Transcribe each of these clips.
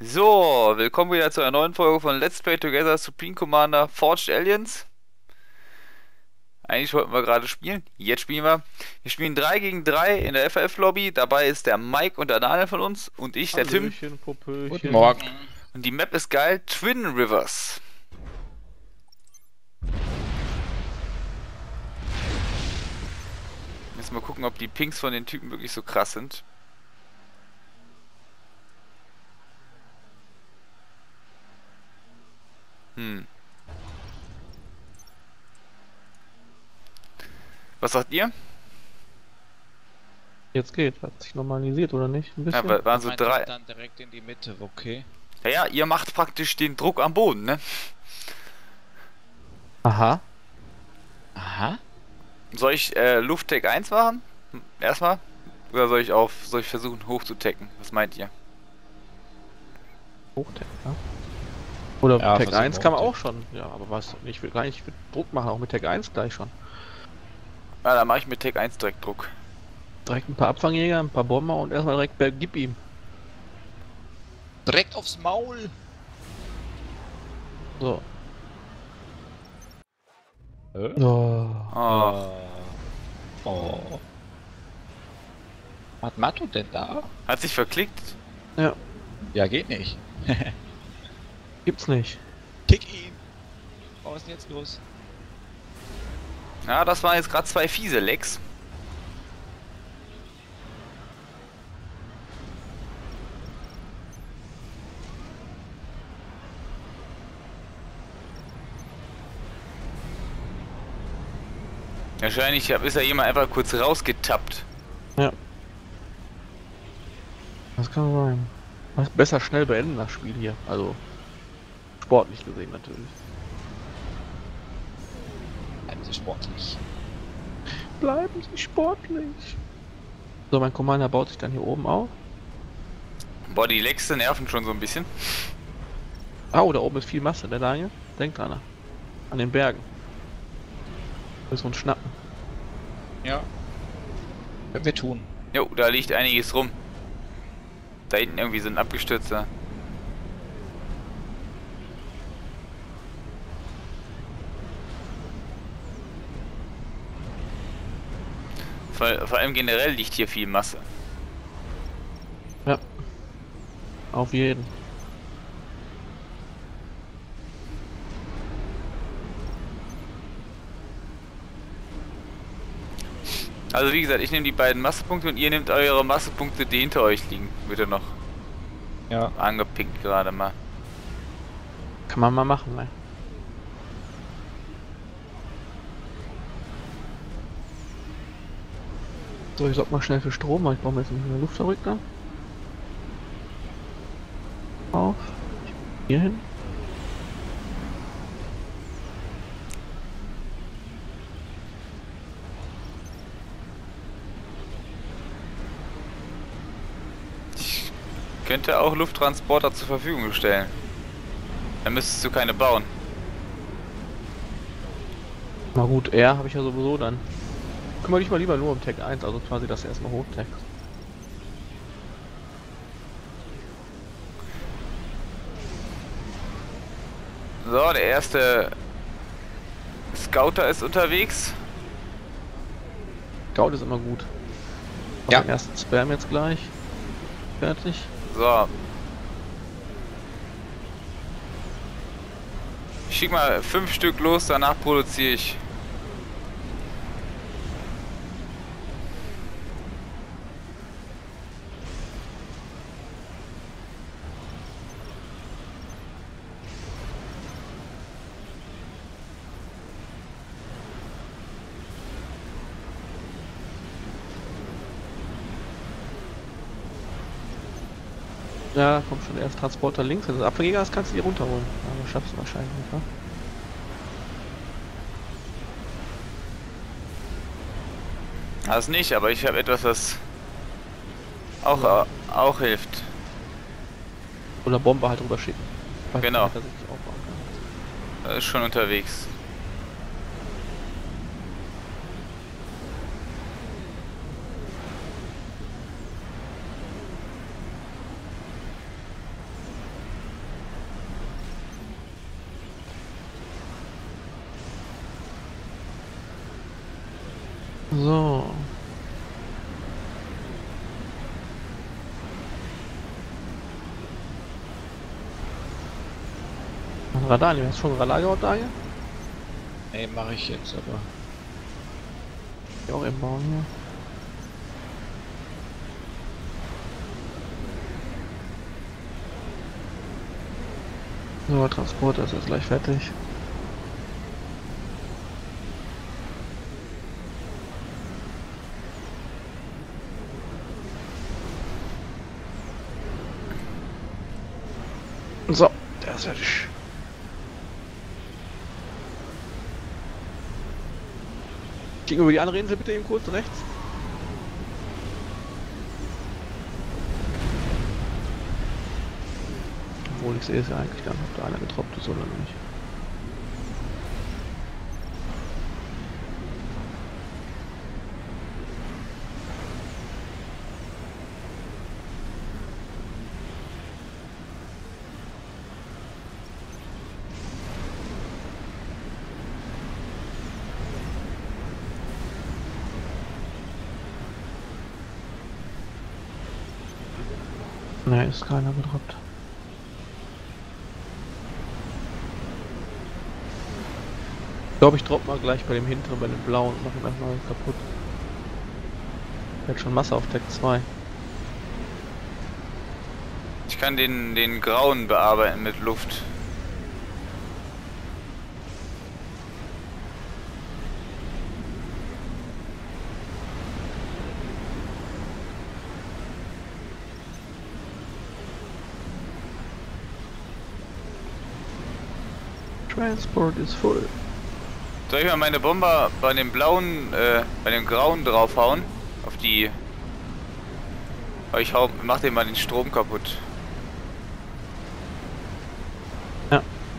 So, willkommen wieder zu einer neuen Folge von Let's Play Together Supreme Commander Forged Aliens. Eigentlich wollten wir gerade spielen, jetzt spielen wir. Wir spielen 3 gegen 3 in der FF-Lobby. Dabei ist der Mike und der Daniel von uns und ich, der Tim. Hallöchen, Guten Popöchen. Morgen. Und die Map ist geil, Twin Rivers. Jetzt mal gucken, ob die Pings von den Typen wirklich so krass sind. Was sagt ihr? Jetzt geht, hat sich normalisiert oder nicht? Ein bisschen? Ja, waren so Meint drei. Dann direkt in die Mitte, okay. Ja, ihr macht praktisch den Druck am Boden, ne? Aha. Aha. Soll ich Lufttech 1 machen? Erstmal? Oder soll ich versuchen hochzutecken? Was meint ihr? Hochtech, ja. Oder Ja, Tech versuchen 1 wir kann man Hochtech. auch schon. Ja, aber was? Ich will gar nicht Druck machen, auch mit Tech 1 gleich schon. Ja, dann mache ich mit Tech 1 direkt Druck. Direkt ein paar Abfangjäger, ein paar Bomber und erstmal direkt gib ihm. Direkt aufs Maul. So. Hä? Oh. Oh. Oh. Was macht du denn da? Hat sich verklickt? Ja, Ja, geht nicht. gibt's nicht. Kick ihn. Was ist denn jetzt los? Ja, das waren jetzt gerade zwei fiese Lecks. Wahrscheinlich ist ja jemand einfach kurz rausgetappt. Ja. Das kann sein. Was besser schnell beenden, das Spiel hier. Also, sportlich gesehen natürlich. Bleiben Sie sportlich. Bleiben Sie sportlich. So, mein Commander baut sich dann hier oben auf. Boah, die Lecks nerven schon so ein bisschen. Oh, da oben ist viel Masse, der Daniel. Denkt dran. An den Bergen. Das ist so ein Schnappen. Ja. Können wir tun. Jo, da liegt einiges rum. Da hinten irgendwie so ein abgestürzter. Vor allem generell liegt hier viel Masse. Ja. Auf jeden. Also wie gesagt, ich nehme die beiden Massepunkte und ihr nehmt eure Massepunkte, die hinter euch liegen. Wird ja noch Ja. angepinkt gerade mal. Kann man mal machen, ne? So, ich sorg mal schnell für Strom, weil ich brauche jetzt nicht mehr Luftverrückter. Auf. Hier hin. Ich könnte auch Lufttransporter zur Verfügung stellen. Dann müsstest du keine bauen. Na gut, R habe ich ja sowieso dann. Kümmere dich mal lieber nur um Tech 1, also quasi das erstmal Hochtech. So, der erste Scouter ist unterwegs. Gaut ist immer gut. Ja. Den ersten Spam jetzt gleich. Fertig. So. Ich schick mal 5 Stück los, danach produziere ich. Ja, da kommt schon der erste Transporter links. Wenn du Abfangjäger hast, kannst du die runterholen. Aber schaffst du wahrscheinlich nicht, wa? Das nicht, aber ich habe etwas, was auch hilft. Oder Bomber halt rüber schicken. Genau. Dass ich nicht aufbauen kann. Er ist schon unterwegs. Radar, hast du schon Radar gebaut, Daniel? Nee, mache ich jetzt, aber. Ja, auch im Bauen hier. So, Transport ist jetzt gleich fertig. So, der ist fertig. Gegenüber die andere Insel bitte eben kurz rechts. Obwohl ich sehe es ja eigentlich gar nicht, ob da einer getroppt ist oder nicht. Ne, ist keiner gedroppt. Ich glaube, ich droppe mal gleich bei dem hinteren, bei dem blauen und mache ihn erstmal kaputt. Der hat schon Masse auf Deck 2. Ich kann den grauen bearbeiten mit Luft. Transport is full. Soll ich mal meine Bomber bei dem blauen, bei dem grauen draufhauen? Auf die... Ich mach den mal den Strom kaputt. Ja.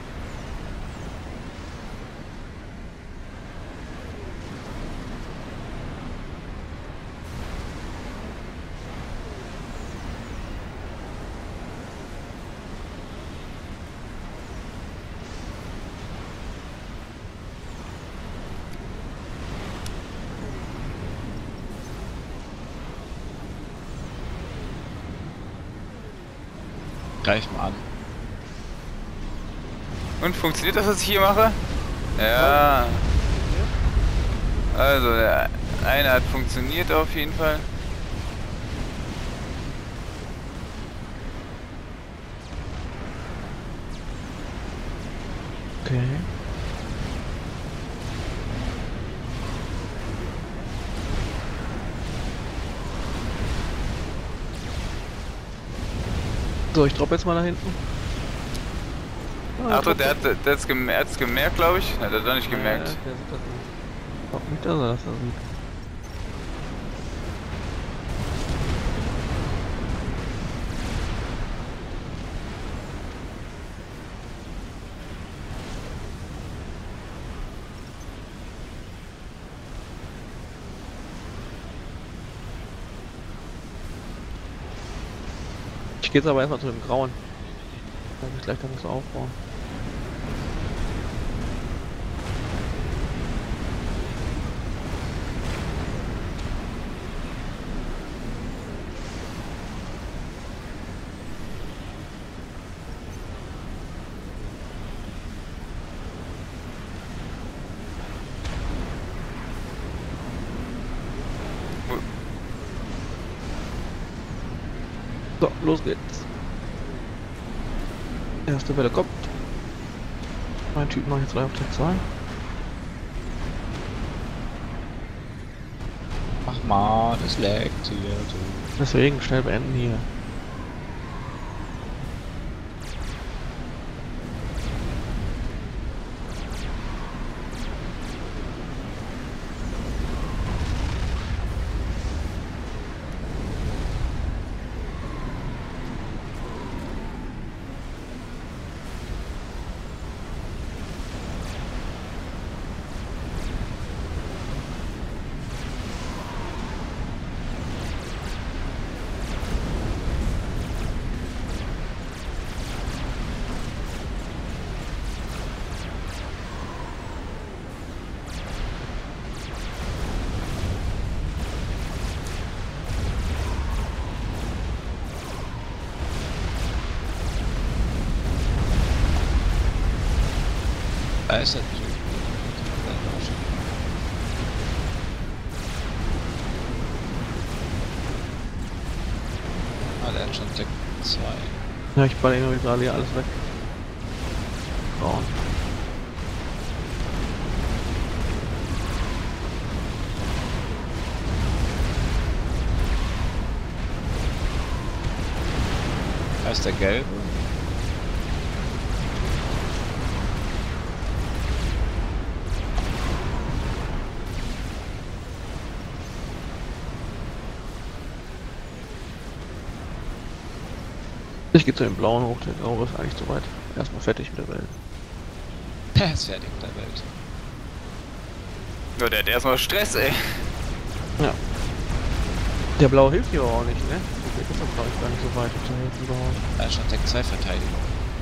Greif mal an. Und funktioniert das, was ich hier mache? Ja. Also, der eine hat funktioniert auf jeden Fall. Okay. So, ich droppe jetzt mal da hinten. Achtung, der hat's gemerkt, glaube ich. Hat er doch nicht gemerkt. Der sieht das nicht. Ich glaub nicht, dass er das sieht. Ich gehe jetzt aber erstmal zu dem Grauen. Dann kann ich gleich damit so aufbauen. So, los geht's. Erste Welle kommt. Mein Typ macht jetzt gleich auf Tag 2. Mach mal, das laggt hier so. Deswegen schnell beenden hier. Da ist er natürlich. Ah, der hat schon Deck 2. Ja, ich baller immer gerade hier alles weg. Oh. Da ist der Gelbe. Ich gehe zu dem blauen hoch, der blaue ist eigentlich zu weit. Erstmal fertig mit der Welt. Der ist fertig mit der Welt. Ja, der hat erstmal Stress, ey. Ja. Der blaue hilft hier aber auch nicht, ne? Der ist doch glaube ich gar nicht so weit zu helfen überhaupt. Da ist schon Deck 2 Verteidigung.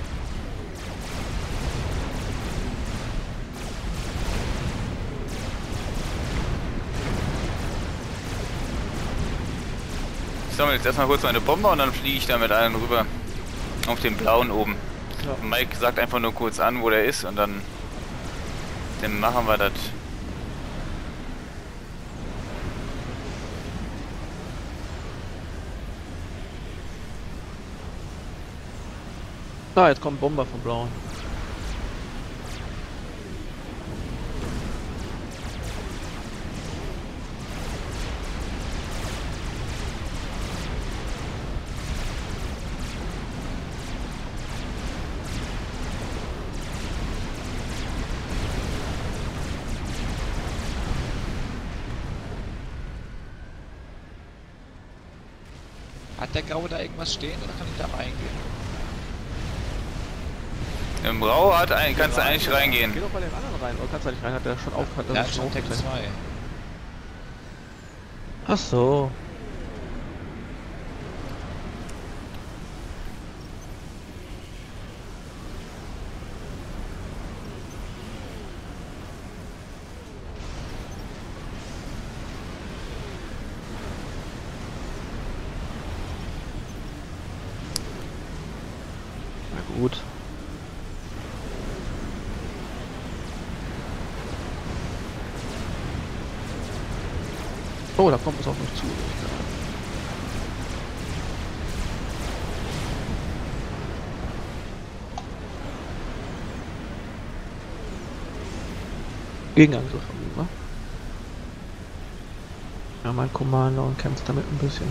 Ich sammle jetzt erstmal kurz meine Bombe und dann fliege ich da mit allen rüber. Auf den blauen oben. Ja. Mike sagt einfach nur kurz an, wo der ist und dann machen wir das. Ah, jetzt kommt ein Bomber vom blauen. Hat der Graue da irgendwas stehen oder kann ich da reingehen? Im Brau kannst du eigentlich reingehen. Geh doch bei dem anderen rein, oder kannst du nicht rein? Hat der schon aufgehört, Der dass hat es schon Deck hochklettert? 2. Ach so. Na gut. Oh, da kommt es auf mich zu. Gegenangriff von mir, wa? Ja, mein Commander und kämpft damit ein bisschen.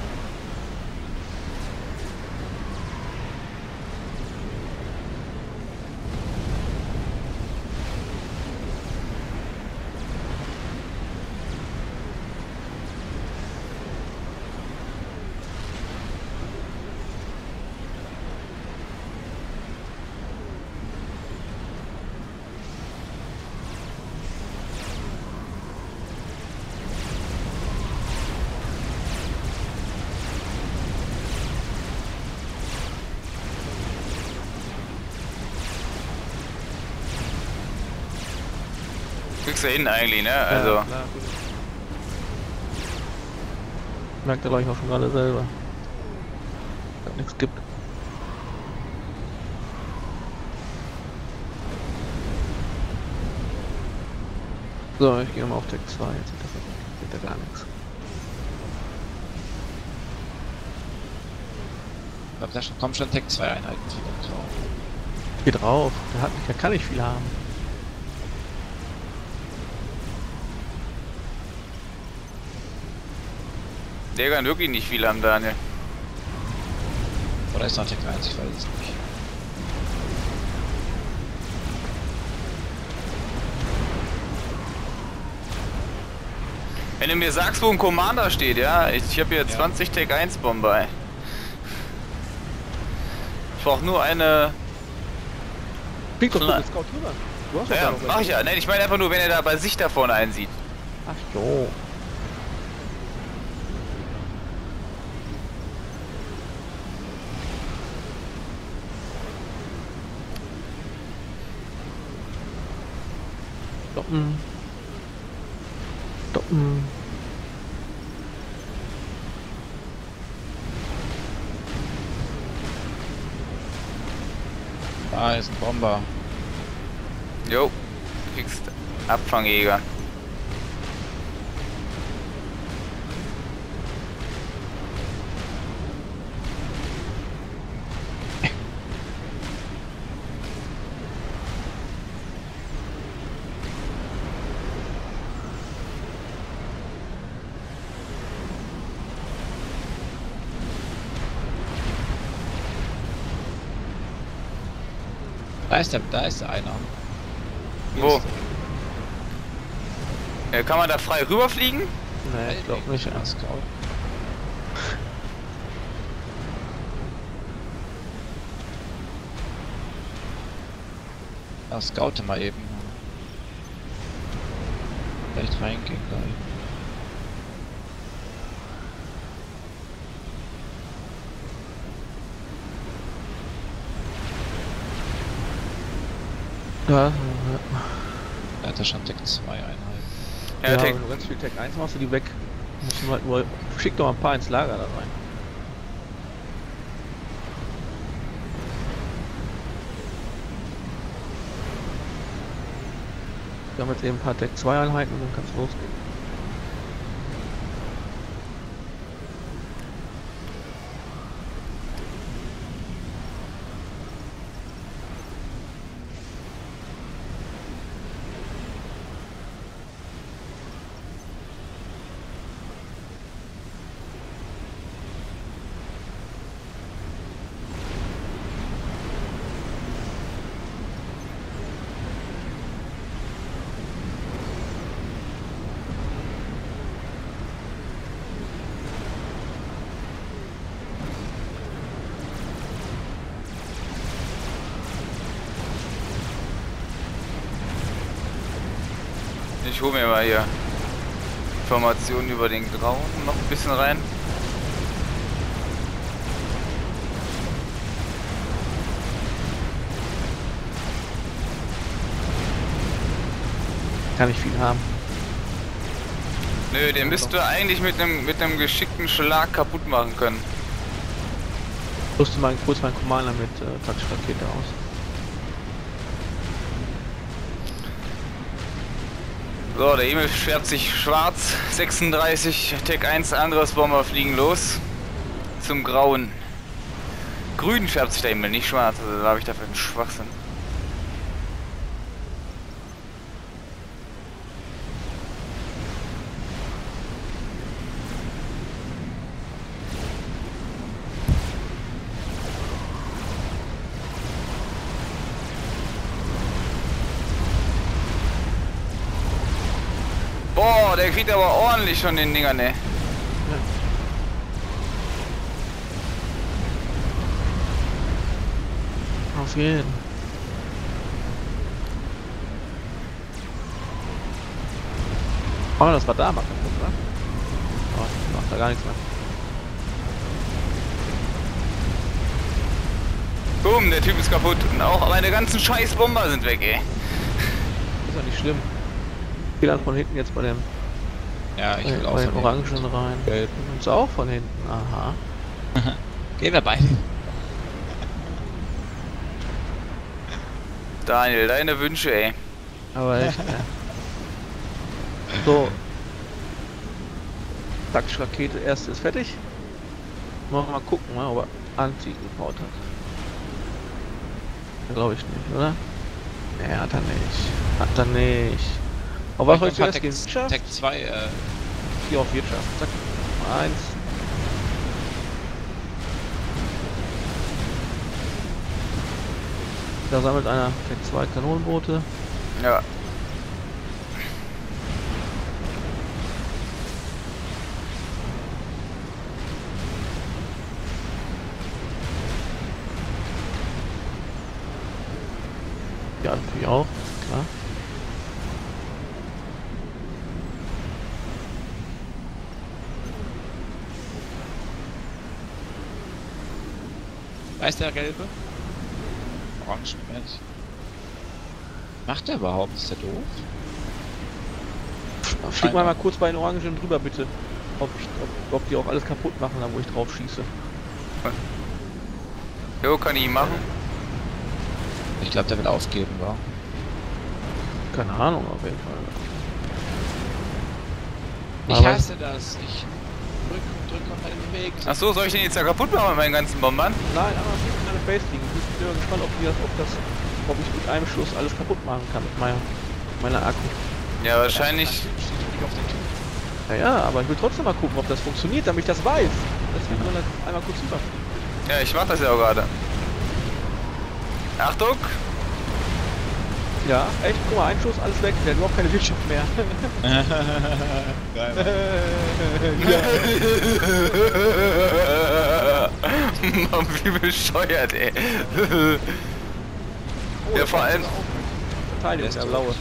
Kriegst du hin eigentlich, ne? Also. Ja, klar, gut. Merkt er, glaube ich, auch schon gerade selber. Dass nichts gibt. So, ich gehe mal auf Deck 2, jetzt sieht er gar nichts. Ich glaube, da kommen schon Deck 2 Einheiten wieder drauf. Geh drauf, der kann nicht viel haben. Der kann wirklich nicht viel haben, Daniel. Oder ist noch Deck 1? Ich weiß es nicht. Wenn du mir sagst, wo ein Commander steht, ja, ich habe hier 20 Tech 1 Bomber. Ich brauche nur eine. Flieg doch mit Scout rüber. Du hast doch Ja, da noch mach ich ja. Nein, ich meine einfach nur, wenn er da bei sich da vorne einsieht. Ach jo. Stoppen. Stoppen. Da ist ein Bomber. Jo, kriegst Abfangjäger. Da ist der einer. Wo? Kann man da frei rüberfliegen? Nee, ich glaube nicht. Ja. Scout. Ja, scoute mal eben. Vielleicht reingehen gleich. Ja, Er hat ja schon Deck 2 Einheiten. Ja, ja, Tech, wenn du ganz viel Tech 1 machst, du die weg. Musst du halt nur. Schick doch mal ein paar ins Lager da rein. Wir haben jetzt eben ein paar Tech 2 Einheiten und dann kann's losgehen. ich hole mir mal hier Informationen über den Grauen noch ein bisschen rein. Kann nicht viel haben. Nö, den müsst ihr eigentlich mit einem geschickten Schlag kaputt machen können. Rüste mal kurz meinen Commander mit Touch-Rakete aus. So, der Himmel färbt sich schwarz. 36, Tech 1, anderes Bomber fliegen los. Zum Grauen. Grün färbt sich der Himmel, nicht schwarz. Also da habe ich dafür einen Schwachsinn. Boah, der kriegt aber ordentlich schon den Dinger, ne? Auf jeden. Oh, das war da mal kaputt, oder? Oh, ich mach da gar nichts mehr. Boom, der Typ ist kaputt. Und auch meine ganzen scheiß Bomber sind weg, ey. Ist ja nicht schlimm. Ich geh dann von hinten jetzt bei dem Ja, ich will auch bei den von Orangen hinten. rein. Gelb. Und auch von hinten. Aha. Gehen wir beide. Daniel, deine Wünsche, ey. Aber echt, So. Touch-Rakete, erste ist fertig. Mal gucken, ob er Anziehen gebaut hat. Glaube ich nicht, oder? Nee, hat er nicht. Hat er nicht. Aber was soll ich zuerst gehen? Wirtschaft? Tech 2, Hier auf Wirtschaft. Zack. Mal 1. Da sammelt einer Tech 2 Kanonenboote. Ja. Ja, natürlich auch. Klar. da ist der gelbe. Orange mit. Macht der überhaupt? Ist der doof? Flieg mal kurz bei den Orangen drüber, bitte. Ob die auch alles kaputt machen, da wo ich drauf schieße. Jo, kann ich machen. Ich glaube, der will aufgeben, wa? Keine Ahnung, auf jeden Fall. Ich Aber- hasse das. Ich drück und halt bewegt. Achso, soll ich den jetzt ja kaputt machen mit meinen ganzen Bombern? Nein, aber es ist eine Base liegen. Ich bin gespannt, ob ich mit einem Schuss alles kaputt machen kann mit meiner Akku. Ja, wahrscheinlich. Steht nicht auf der Tür. Ja, aber ich will trotzdem mal gucken, ob das funktioniert, damit ich das weiß. Deswegen soll das einmal kurz rüberfliegen. Ja, ich mach das ja auch gerade. Achtung! Ja, echt, guck mal, ein Schuss, alles weg, der hat überhaupt keine Wirtschaft mehr. Geil, Mann, wie bescheuert, ey. Ja, vor allem. Verteidigung, der blaue.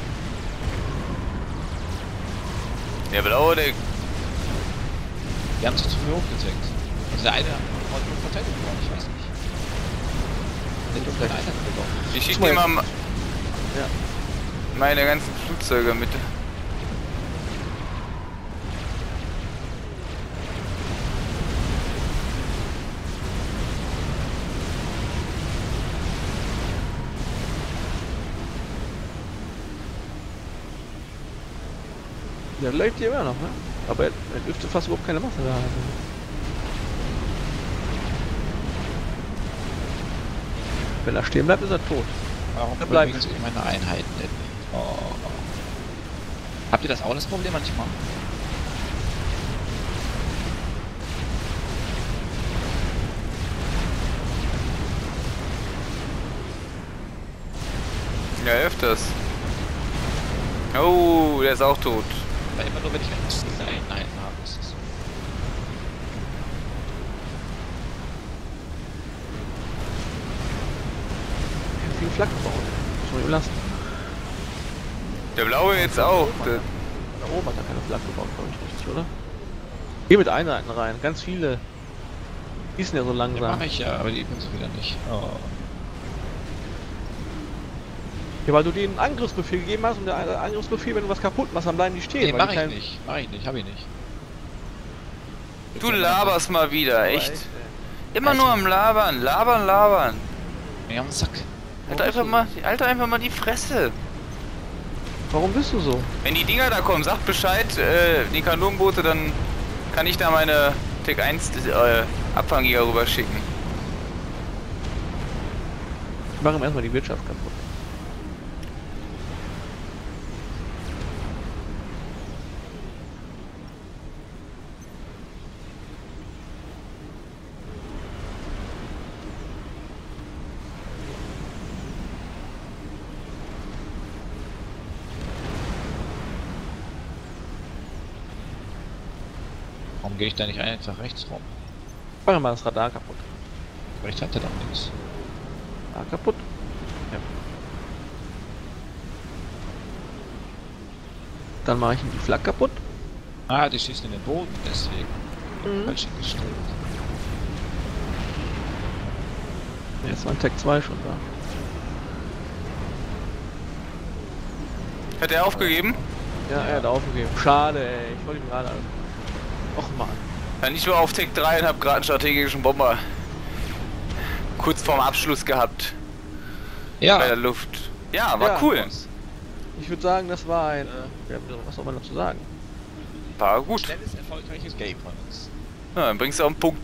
Der blaue, der. Die haben sich zu viel hochgetankt. Also der eine hat nur Verteidigung gebraucht, ich weiß nicht. Der hat nur keinen Einsatz gebraucht. Ich schick dir mal Ja. meine ganzen Flugzeuge mit. Der läuft hier immer noch, ne? Aber er dürfte fast überhaupt keine Masse da haben. Wenn er stehen bleibt, ist er tot. Warum Da bleiben bewegen sich meine Einheiten denn? Oh. Habt ihr das auch das Problem manchmal? Ja, öfters. Oh, der ist auch tot. Weil immer nur wenn ich diese Einheiten habe, ist es so. Ich hab viele Flaggen bauen. Muss man ihm lassen. Der blaue jetzt auch. Der, Da oben hat er keine Flagge gebaut, glaube ich richtig, oder? Geh mit Einheiten rein, ganz viele. Die sind ja so Ja, langsam. mach ich ja, aber die üben sie wieder nicht. Oh. Ja, weil du denen einen Angriffsbefehl gegeben hast und der Angriffsbefehl, wenn du was kaputt machst, dann bleiben die stehen. Nee, weil mach die ich keinen- nicht. Mach ich nicht, hab ich nicht. du laberst mal wieder, Aber echt. ey. Immer nur am Labern, labern. Ja, am Sack. Alter, einfach mal die Fresse. Warum bist du so? Wenn die Dinger da kommen, sagt Bescheid, die Kanonenboote, dann kann ich da meine Tech 1 Abfangjäger rüber schicken. Ich mache ihm erstmal die Wirtschaft kaputt. Warum gehe ich da nicht einfach rechts rum? Mach mal das Radar kaputt. Rechts hat er doch nichts. Radar kaputt. Ja. Dann mache ich ihm die Flak kaputt. Ah, die schießen in den Boden, deswegen. Mhm. Falsch gestellt. Jetzt war ein Tech 2 schon da. Hat er aufgegeben? Ja, er hat aufgegeben. Schade, ey. Ich wollte ihn gerade. Och man. Dann ich war auf Tech 3 und hab gerade einen strategischen Bomber kurz vorm Abschluss gehabt bei der Ja, Luft. Ja, war Ja. cool. Ich würde sagen, das war ein. Ja, was soll man dazu sagen? War gut. schnelles, erfolgreiches Game von uns. Ja, dann bringst du auch einen Punkt